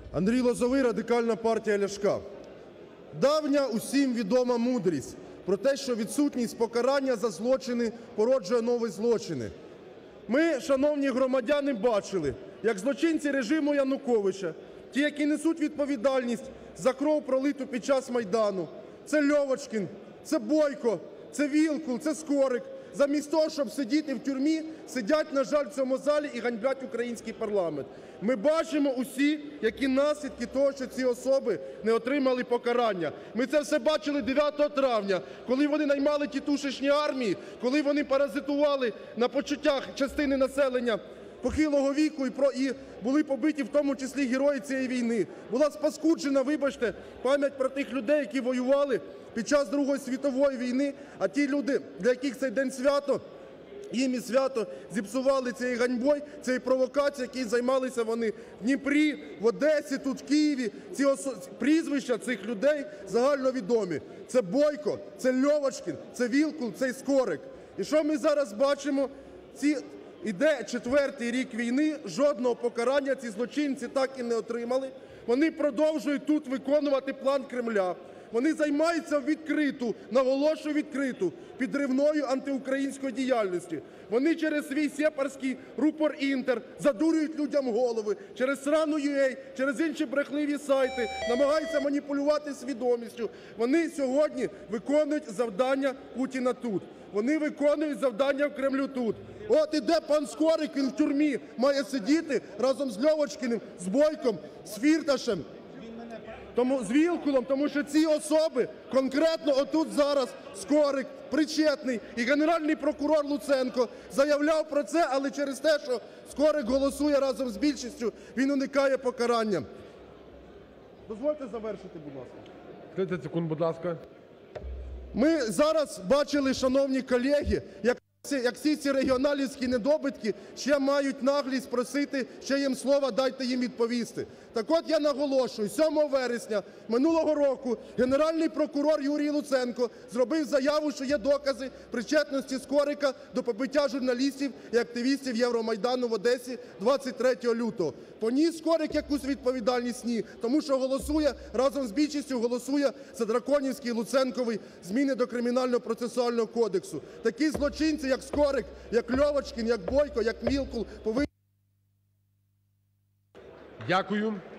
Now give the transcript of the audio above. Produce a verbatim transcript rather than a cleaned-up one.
Андрій Лозовий, Радикальна партія Ляшка. Давня усім відома мудрість про те, що відсутність покарання за злочини породжує нові злочини. Ми, шановні громадяни, бачили, як злочинці режиму Януковича, ті, які несуть відповідальність за кров, пролиту під час Майдану, це Льовочкін, це Бойко, це Вілкул, це Скорик, замість того, щоб сидіти в тюрмі, сидять, на жаль, в цьому залі і ганьблять український парламент. Ми бачимо усі, які наслідки того, що ці особи не отримали покарання. Ми це все бачили дев'ятого травня, коли вони наймали тітушечні армії, коли вони паразитували на почуттях частини населення похилого віку і, про, і були побиті в тому числі герої цієї війни. Була спаскуджена, вибачте, пам'ять про тих людей, які воювали під час Другої світової війни, а ті люди, для яких цей день свято, їм і свято зіпсували цією ганьбою, цією провокацією, якою займалися вони в Дніпрі, в Одесі, тут в Києві. Ці осо... прізвища цих людей загальновідомі. Це Бойко, це Льовочкін, це Вілкул, це Скорик. І що ми зараз бачимо? Ці... Іде четвертий рік війни, жодного покарання ці злочинці так і не отримали. Вони продовжують тут виконувати план Кремля. Вони займаються відкриту, наголошую відкриту, підривною антиукраїнської діяльності. Вони через свій сепарський рупор Інтер задурюють людям голови, через Срану.ua, через інші брехливі сайти, намагаються маніпулювати свідомістю. Вони сьогодні виконують завдання Путіна тут. Вони виконують завдання в Кремлю тут. От іде пан Скорик, він в тюрмі має сидіти разом з Льовочкіним, з Бойком, з Фірташем, тому, з Вілкулом, тому що ці особи, конкретно отут зараз Скорик, причетний, і Генеральний прокурор Луценко заявляв про це, але через те, що Скорик голосує разом з більшістю, він уникає покарання. Дозвольте завершити, будь ласка. тридцять секунд, будь ласка. Ми зараз бачили, шановні колеги, як як всі ці регіоналівські недобитки ще мають наглість просити ще їм слова, дайте їм відповісти. Так от я наголошую, сьомого вересня минулого року Генеральний прокурор Юрій Луценко зробив заяву, що є докази причетності Скорика до побиття журналістів і активістів Євромайдану в Одесі двадцять третього лютого. Поніс Скорик якусь відповідальність? Ні. Тому що голосує, разом з більшістю голосує за драконівський Луценковий зміни до Кримінального процесуального кодексу. Такі злочинці, як Скорик, як Льовочкін, як Бойко, як Вілкул повинні... Дякую.